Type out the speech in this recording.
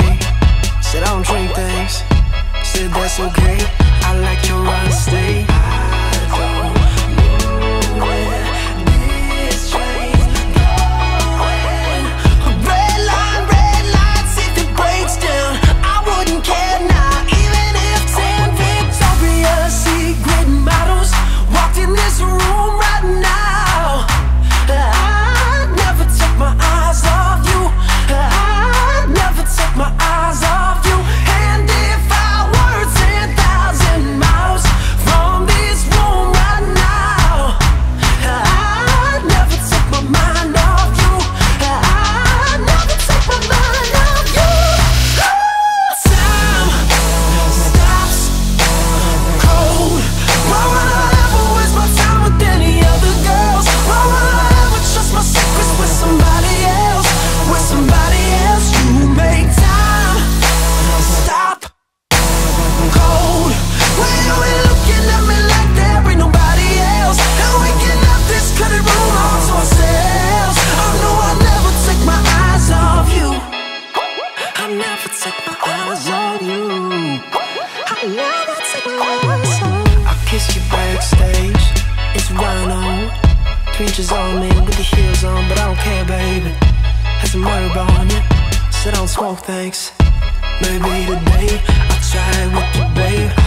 me. Said I don't drink things. Said that's okay. I like your honesty. I don't know where this train's going. Red lights, if it breaks down, I wouldn't care now. Even if 10 Victoria's Secret models walked in this room right now, I'd never take my eyes off you. I'd never take my eyes off you. And if I were 10,000 miles from this room right now, I'd never take my mind off you. I'd never take my mind off you. Time stops cold. Why would I ever waste my time with any other girls? Why would I ever trust my secrets with somebody else? With somebody else, you make time stop cold. When you ain't looking at me like there ain't nobody else, and we can have this cutting room all to ourselves. I know I'll never take my eyes off you. I'll never take my eyes off you. I'll never take my eyes off you. I kissed you backstage. It's rhino. 3 inches on me with the heels on, but I don't care, baby. Has a murder on you. Said I don't smoke, thanks. Maybe today I'll try it with you, babe.